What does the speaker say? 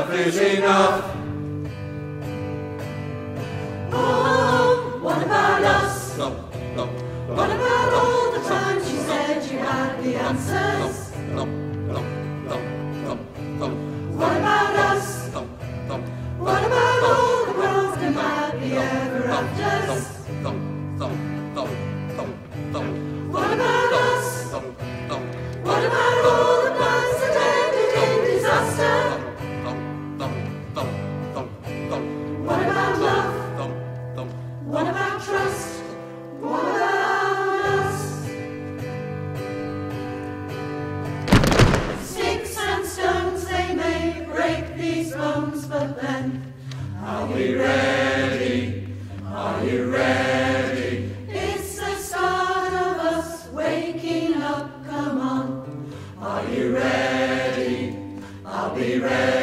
enough is enough. Oh, what about us? No, no, no. What about all the times you said you had the answers? No, no, no, no, no. What about us? No, no. What about all the broken happy ever afters? No, no, no, no, no. What about us? No, no. What about all the plans that ended in disaster? No, no, no, no, no. What about love? No, no. What about trust? What about us? Sticks and stones, they may break these bones, but then Are we ready? Are you ready? it's the start of us waking up. Come on, Are you ready? I'll be ready.